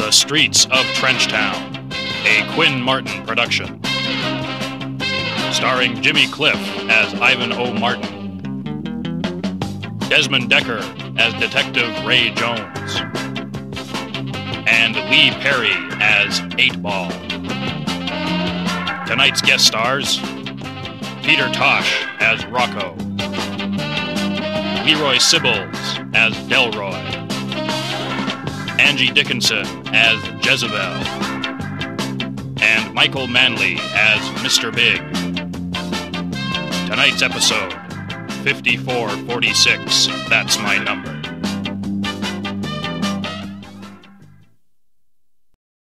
The Streets of Trenchtown, a Quinn Martin production. Starring Jimmy Cliff as Ivan O. Martin, Desmond Decker as Detective Ray Jones, and Lee Perry as 8-Ball. Tonight's guest stars: Peter Tosh as Rocco, Leroy Sibbles as Delroy, Angie Dickinson as Jezebel, and Michael Manley as Mr. Big. Tonight's episode, 5446, That's My Number.